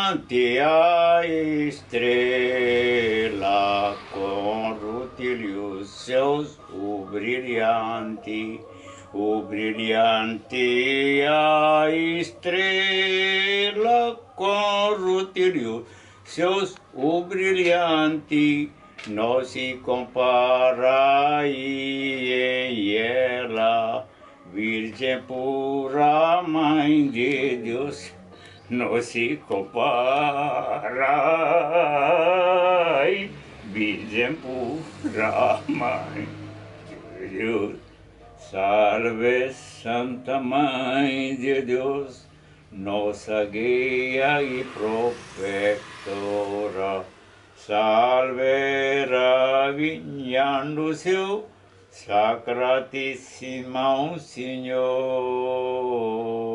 Brillante a estrela, com rútilos seus, o brilhante a estrela, com rútilos seus, o brilhante, não se compara em ela, Virgem pura, Mãe de Deus, não se compara, Virgem pura, Mãe de Deus. Salve Santa Mãe de Deus, nossa guia e protetora. Salve ravinhando seu Sacratíssimo Senhor.